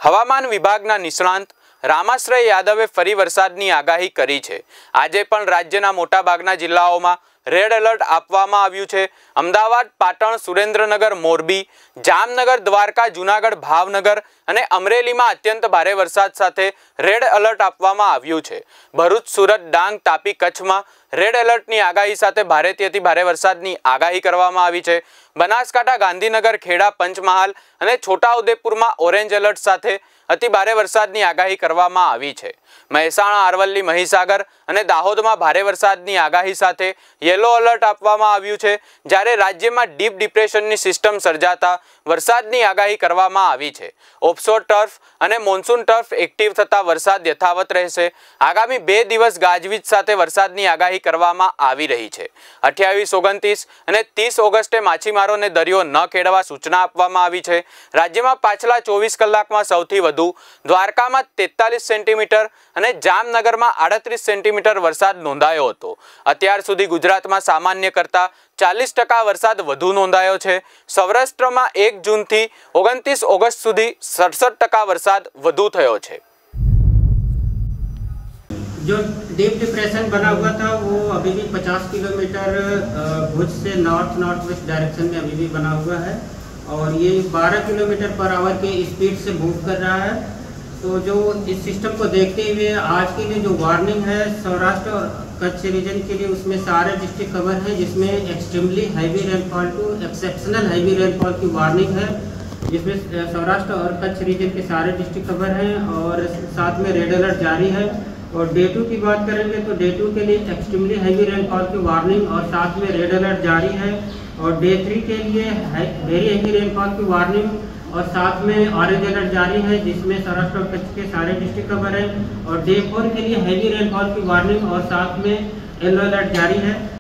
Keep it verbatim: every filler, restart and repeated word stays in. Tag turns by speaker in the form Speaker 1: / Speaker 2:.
Speaker 1: હવામાન વિભાગના નિષ્ણાંત રામાશ્રય યાદવે ફરી વરસાદની આગાહી કરી છે। આજે પણ રાજ્યના મોટાભાગના જિલ્લાઓમાં રેડ એલર્ટ આપવામાં આવ્યું છે। અમદાવાદ, પાટણ, સુરેન્દ્રનગર, મોરબી, જામનગર, દ્વારકા, જૂનાગઢ, ભાવનગર અને અમરેલીમાં અત્યંત ભારે વરસાદ સાથે રેડ એલર્ટ આપવામાં આવ્યું છે। ભરૂચ, સુરત, ડાંગ, તાપી, કચ્છમાં રેડ એલર્ટની આગાહી સાથે ભારેથી અતિ ભારે વરસાદની આગાહી કરવામાં આવી છે। બનાસકાંઠા, ગાંધીનગર, ખેડા, પંચમહાલ અને છોટાઉદેપુરમાં ઓરેન્જ એલર્ટ સાથે અતિ ભારે વરસાદની આગાહી કરવામાં આવી છે। મહેસાણા, અરવલ્લી, મહીસાગર અને દાહોદમાં ભારે વરસાદની આગાહી સાથે યેલો એલર્ટ આપવામાં આવ્યું છે, જ્યારે રાજ્યમાં ડીપ ડિપ્રેશનની સિસ્ટમ સર્જાતા વરસાદની આગાહી કરવામાં આવી છે। ઓફશોર ટર્ફ અને મોન્સૂન ટર્ફ એક્ટિવ થતા વરસાદ યથાવત રહેશે। આગામી બે દિવસ ગાજવીજ સાથે વરસાદની આગાહી કરવામાં આવી રહી છે। અઠ્યાવીસ, ઓગણત્રીસ અને ત્રીસ ઓગસ્ટે માછીમારોને દરિયો ન ખેડવા સૂચના આપવામાં આવી છે। રાજ્યમાં પાછલા ચોવીસ કલાકમાં સૌથી વધુ દ્વારકામાં તેતાલીસ સેન્ટીમીટર અને જામનગરમાં આડત્રીસ સેન્ટીમીટર વરસાદ નોંધાયો હતો। અત્યાર સુધી ગુજરાતમાં સામાન્ય કરતાં ચાલીસ ટકા વરસાદ વધુ નોંધાયો છે। સૌરાષ્ટ્રમાં એક જૂનથી ઓગણત્રીસ ઓગસ્ટ સુધી સડસઠ ટકા વરસાદ વધુ થયો છે।
Speaker 2: जो डीप डिप्रेशन बना हुआ था वो अभी भी पचास किलोमीटर भुज से नॉर्थ नॉर्थ वेस्ट डायरेक्शन में अभी भी बना हुआ है और ये बारह किलोमीटर पर आवर के स्पीड से मूव कर रहा है। तो जो इस सिस्टम को देखते हुए आज के लिए जो वार्निंग है सौराष्ट्र और कच्छ रीजन के लिए, उसमें सारे डिस्ट्रिक्ट कवर है, जिसमें extremely heavy rainfall to exceptional heavy rainfall की वार्निंग है, जिसमें सौराष्ट्र और कच्छ रीजन के सारे डिस्ट्रिक्ट कवर हैं और साथ में रेड अलर्ट जारी है। और डे टू की बात करेंगे तो डे टू के लिए एक्सट्रीमली हैवी रेनफॉल की वार्निंग और साथ में रेड अलर्ट जारी है। और डे थ्री के लिए वेरी हैवी रेनफॉल की वार्निंग और साथ में ऑरेंज अलर्ट जारी है, जिसमें सौराष्ट्र और कच्छ के सारे डिस्ट्रिक्ट कवर हैं। और डे फोर के लिए हैवी रेनफॉल की वार्निंग और साथ में येलो अलर्ट जारी है।